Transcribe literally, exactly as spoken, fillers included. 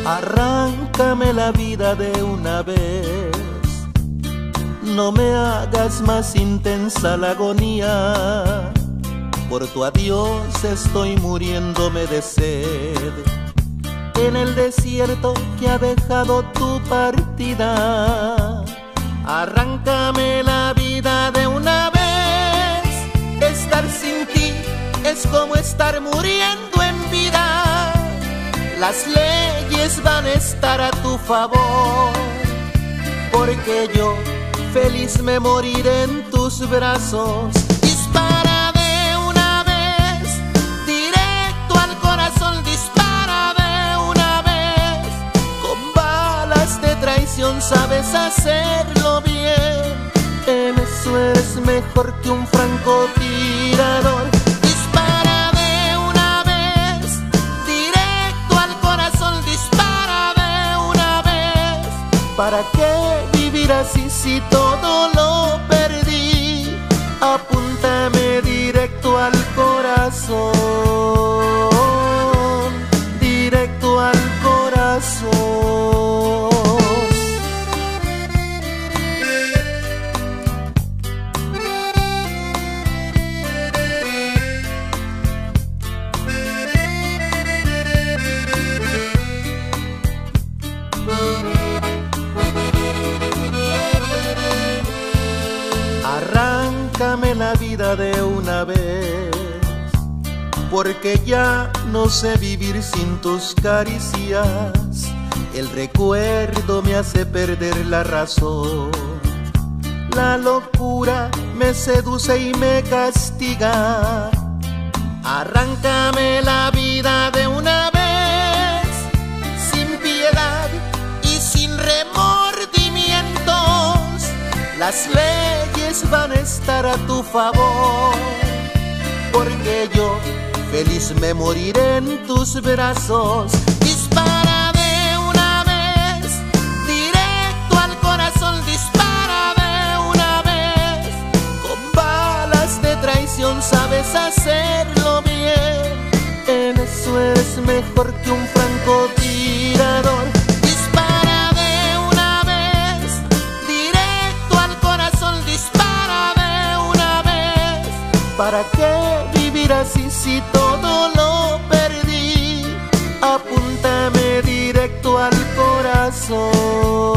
Arráncame la vida de una vez, no me hagas más intensa la agonía. Por tu adiós estoy muriéndome de sed, en el desierto que ha dejado tu partida. Arráncame la vida de una vez, estar sin ti es como estar muriendo en vida. Las leyes van a estar a tu favor, porque yo feliz me moriré en tus brazos. Dispara de una vez, directo al corazón, dispara de una vez. Con balas de traición sabes hacerlo bien, en eso eres mejor que un francotirador. Dispara de una vez, directo al corazón, dispara de una vez. ¿Para qué vivir así si todo lo perdí? Apúntame directo al corazón, directo al corazón. Arráncame la vida de una vez, porque ya no sé vivir sin tus caricias. El recuerdo me hace perder la razón, la locura me seduce y me castiga. Arráncame la vida de una vez, sin piedad y sin remordimientos. Las leyes van a estar a tu favor, porque yo feliz me moriré en tus brazos. Dispara de una vez, directo al corazón, dispara de una vez. Con balas de traición sabes hacerlo bien, en eso eres mejor que un francotirador. Dispara de una vez, directo al corazón, dispara de una vez. ¿Para qué vivir así si todo lo perdí? Apúntame directo al corazón.